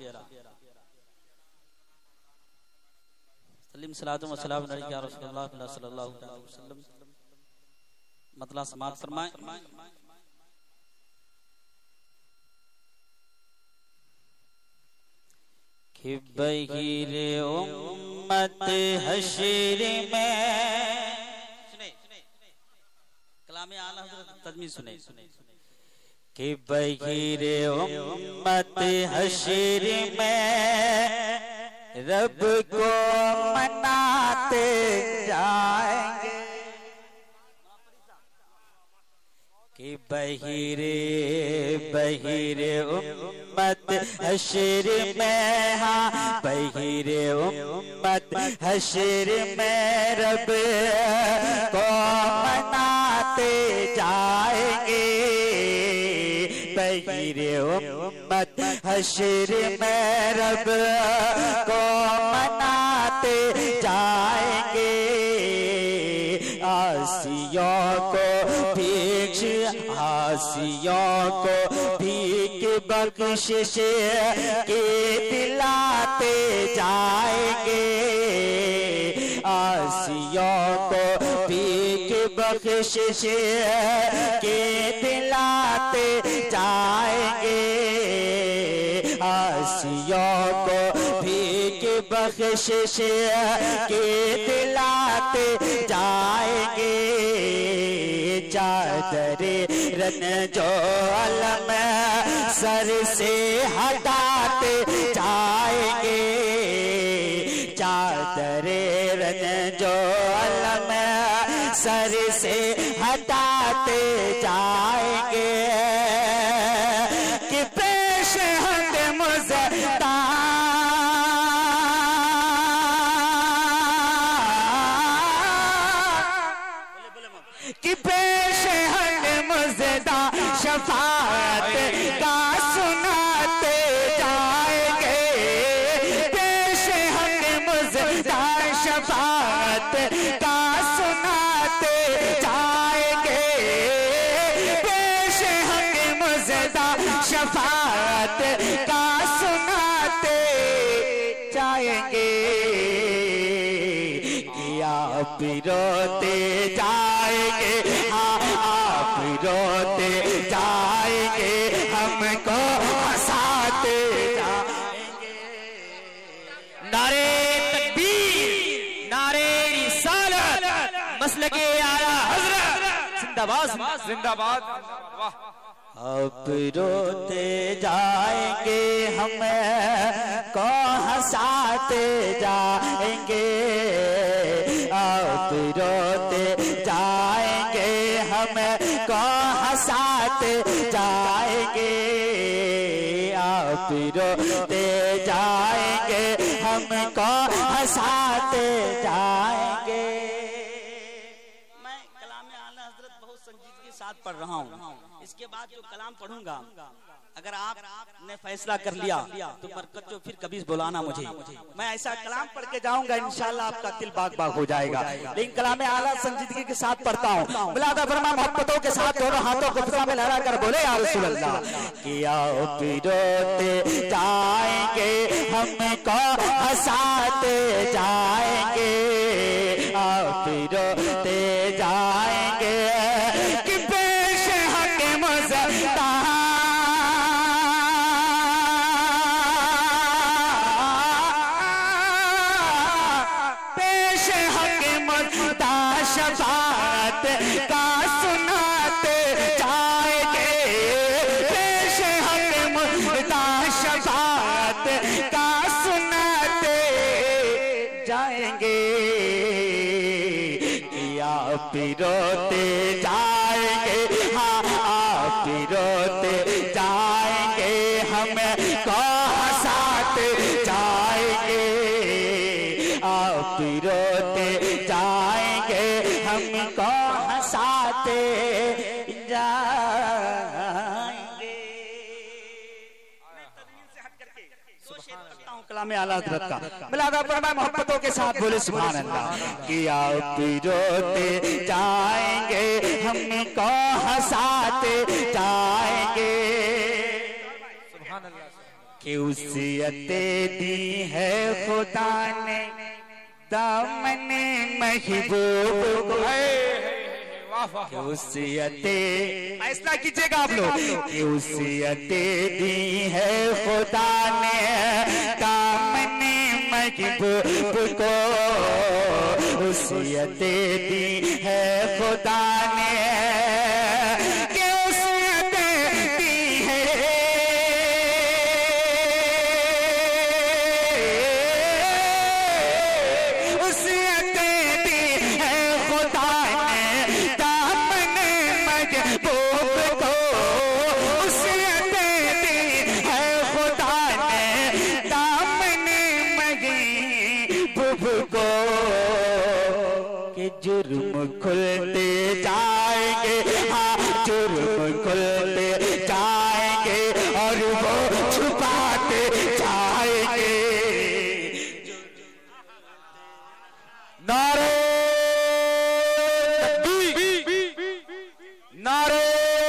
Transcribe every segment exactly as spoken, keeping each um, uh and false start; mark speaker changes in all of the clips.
Speaker 1: सलीम सलातु व सलाम अलैका रसूलुल्लाह सल्लल्लाहु अलैहि वसल्लम। मतलब समाप्त फरमाएं। कि बहीरे उम्मत हश्र में, सुने कलामे आला हज़रत तज़मीन सुने, कि बहीरे उम्मत हश्र में रब को मनाते जाएंगे। कि बहीरे बहीरे उम्मत हश्र में, हाँ बहीरे उम्मत हश्र में रब को मनाते जाएंगे। बहीरे उम्मत हश्र में रब को मनाते जाएंगे। आसियों को भीख आसियों को भीख बख्शिश के दिलाते जाएंगे। आसियों को भीख बख्शिश के दिलाते जाएंगे। आसियों को भीख बख्शिश के दिलाते जाएंगे। चादरे रन जो अलम सर से हटाते जाएंगे। चादरे रन जो अलम सर से हटाते जाएंगे। कि पेश हंद मुज़्ता कि पेश हंद मुज़्ता शफाअत का सुनाते जाएंगे। पेश हंद मुज़्ता शफाअत का सुनाते जाएंगे। पेश हंद मुज़्ता शफाअत का सुनाते जाएंगे। कि आप रोते जाएंगे, हाँ आप रोते जाएंगे, हमको हंसाते जाएंगे। नारे तकबीर, नारे रिसालत, मसलके आला हज़रत जिंदाबाद जिंदाबाद। वाह। आप रोते जाएंगे, हमें को हंसाते जाएंगे। आप रोते जाएंगे, हमें को हंसाते जाएंगे। आप रोते जाएंगे, हमको हंसाते जाएंगे। मैं कलामे आला हज़रत बहुत संजीदगी के साथ पढ़ रहा हूँ। इसके बाद जो कलाम पढ़ूंगा, अगर आपने फैसला कर लिया तो बरकत जो फिर कभी बुलाना मुझे। मैं ऐसा कलाम पढ़ के जाऊंगा, इंशाल्लाह आपका दिल बाग बाग हो जाएगा। लेकिन कलाम आला संजीदगी के साथ पढ़ता हूँ। मुलादा फरमा मोहब्बतों के साथ दोनों हाथों को फिजा में लहरा कर बोले या रसूल अल्लाह। कि आओ रोते जाएंगे, हमको हंसाते जाएंगे। आओ रोते जाएंगे। कि पेश हक मुज़्ता शफाअत का सुनाते जाएंगे। पेश हक मुज़्ता शफाअत का सुनाते जाएंगे। कि आप रोते जाएंगे, हाँ आप रोते जाएंगे, हमें को हंसाते जाएंगे। आप रोते जाएंगे, हमको हंसाते जाएंगे। मैं तदमीन से हट करके दो शेर पढ़ता हूँ कलामे आला हज़रत का। मिलादा फरमाए मोहब्बतों के साथ बोले सुभान अल्लाह। कि आप रोते जाएंगे, हमको हंसाते जाएंगे। सुभान अल्लाह। कि उसियतें दी है खुदा ने दामने महबूब को, कि उसियतें, फैसला कीजिएगा आप लोग, कि उसियतें दी है खुदा ने दामने महबूब को, उसियतें दी है खुदा ने, कि उसियतें दी है, उसियतें दी है खुदा ने दामने महबूब को, उसियतें दी है खुदा ने दामने महबूब को, कि जुर्म खुलते जाएंगे, हाँ जुर्म खुलते जाएंगे और वो छुपाते जाएंगे। नारे नारे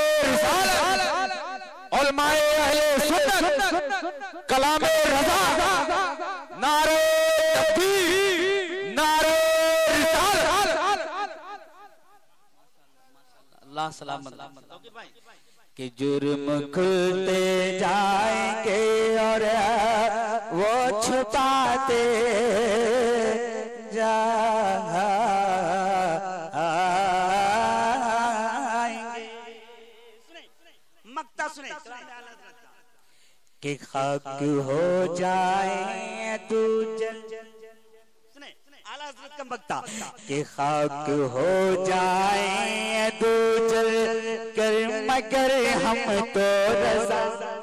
Speaker 1: रिसालत, उलमाए अहले सुन्नत, कलामे रज़ा, नारे तकबीर, नारे अल्लाह सलामत, कि जुर्म खुलते जाएंगे और वो छुपाते जाएंगे। मक्ता सुने, कि खाक हो जाए तू जल, आला हज़रत का मक्ता, कि खाक हो जाए तू जल कर मगर हम तो रज़ा,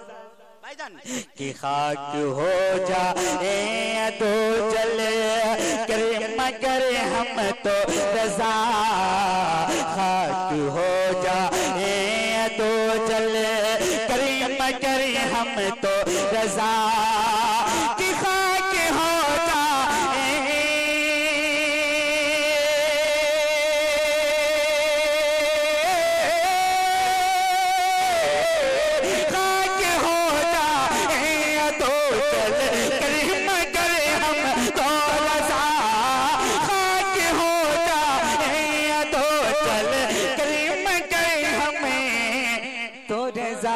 Speaker 1: कि खाक हो जाए तो जल कर मगर हम तो रज़ा, खाक हो जाए तो जल कर मगर हम तो रज़ा, कि खाक हो जाए, खाक हो जाए तो जल कर मगर हम तो रज़ा, खाक हो जाए तो जल कर मगर हमें तो रज़ा,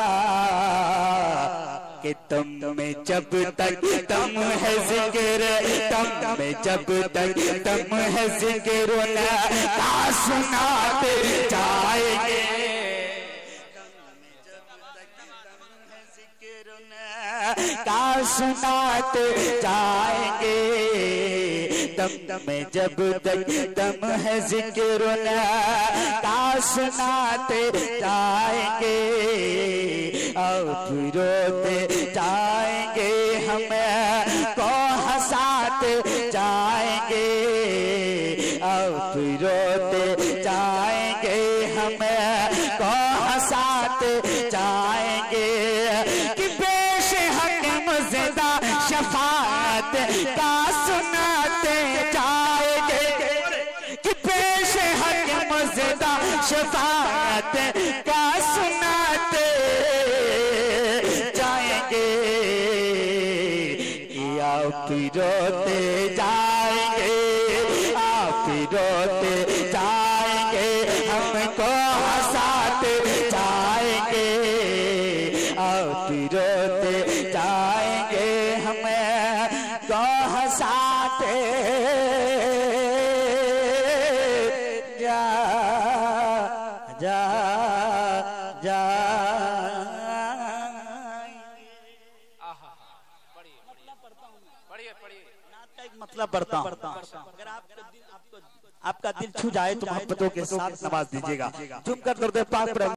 Speaker 1: कि तुम में जब तक तुम है जिक्र, तुम में जब तक तुम है जिक्र ना सुनाते जाएंगे, का सुनाते जाएंगे, दम में जब तक दम है जिक्र ना का सुनाते जाएंगे, अब रोते जाएंगे हमें को हंसाते जाएंगे, अब रोते जाएंगे हमें को हंसाते जाएंगे, कि पेश हक मुज़दा शफाअत का सुनाते जाएंगे, कि पेश हक मुज़दा शफाअत का सुनाते जाएंगे, कि आप रोते जाएंगे, आप रोते जाएंगे हमको हंसाते जाएंगे, आप रोते जाएंगे हमें को हंसाते जा जा जा। मतलब पढ़ता हूँ, अगर आपका दिल छू जाए तो मोहब्बतों के साथ नवाज दीजिएगा। झुम कर दर्द पाक पर